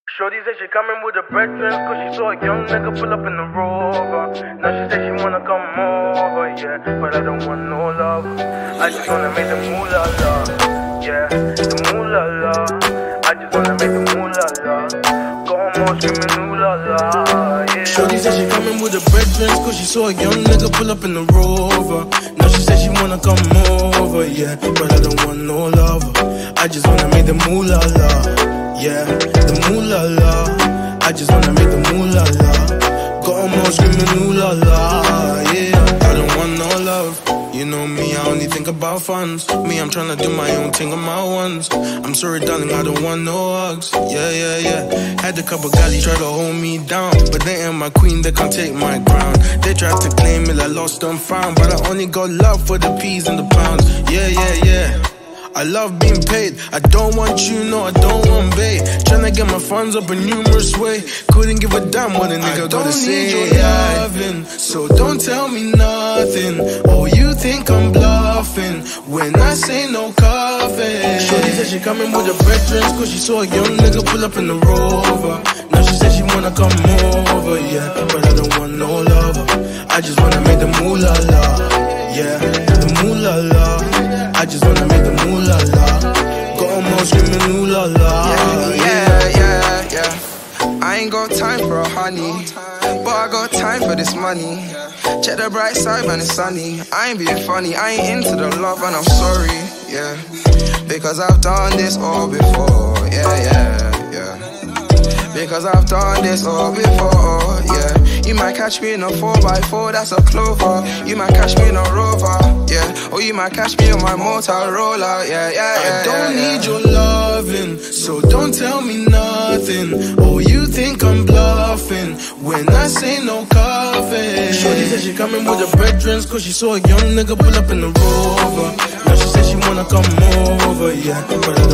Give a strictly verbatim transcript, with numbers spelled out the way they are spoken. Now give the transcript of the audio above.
Shorty said she coming with her brethren, cause she saw a young nigga pull up in the Rover. Now she said she wanna come over, yeah, but I don't want no love. I just wanna make the moolah la, yeah, the moolah la. I just wanna make the moolah la. Go home screaming moolah la, yeah. Shorty said she coming with her brethren, cause she saw a young nigga pull up in the Rover. Now she said she wanna come over, yeah, but I don't want no love. I just wanna make the moolah la. Yeah, the moolah la. I just wanna make the moolah la. Got 'em all screaming ooh la la. Yeah, I don't want no love. You know me, I only think about funds. Me, I'm tryna do my own thing on my ones. I'm sorry, darling, I don't want no hugs. Yeah, yeah, yeah. Had a couple galleys try to hold me down, but they ain't my queen, they can't take my crown. They tried to claim it, I lost and found, but I only got love for the peas and the pounds. Yeah, yeah, yeah. I love being paid. I don't want you, no, I don't want bae. Tryna get my funds up a numerous way. Couldn't give a damn what a nigga gotta say. I don't need your loving, so don't tell me nothing. Oh, you think I'm bluffing when I say no coffee. Shorty said she coming with her brethren, cause she saw a young nigga pull up in the Rover. Now she said she wanna come over, yeah, but I don't want no lover. I just wanna make the moolah la, yeah, the moolah la. I just wanna make the moolah la. Got 'em all screaming ooh la la. Yeah, yeah, yeah, yeah. I ain't got time for a honey, but I got time for this money. Check the bright side, man, it's sunny. I ain't being funny, I ain't into the love, and I'm sorry, yeah, because I've done this all before, yeah, yeah, yeah. Because I've done this all before, yeah. You might catch me in a four by four, that's a Clover. You might catch me in a Rover, yeah. Or you might catch me on my Motorola, yeah, yeah, yeah. I don't yeah, need yeah. your loving, so don't tell me nothing. Oh, you think I'm bluffing when I say no coffee. Shorty said she coming with her brethren, cause she saw a young nigga pull up in the Rover. Now she said she wanna come over, yeah, but